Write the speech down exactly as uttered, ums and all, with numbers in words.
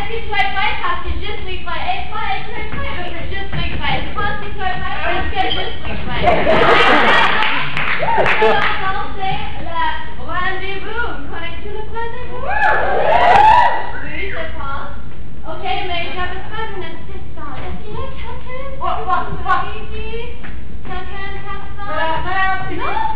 situé pas parce que je suis pas et pas et je suis pas je suis pas pas situé pas parce que je suis pas. Alors c'est le rendez-vous. Connais-tu le rendez-vous? Oui, je pense. Ok, mais j'avais pas un assistant. Est-ce qu'il y a quelqu'un? What, what, what? Quelqu'un, personne? Non.